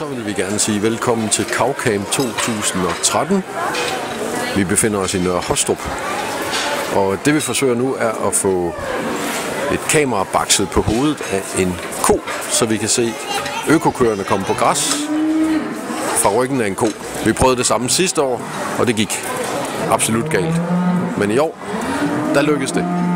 så vil vi gerne sige velkommen til Cowcamp 2013. Vi befinder os i Nørre Hostrup, og det vi forsøger nu er at få et kamera bakset på hovedet af en ko, så vi kan se økokøerne komme på græs fra ryggen af en ko. Vi prøvede det samme sidste år, og det gik absolut galt. Men i år, der lykkedes det.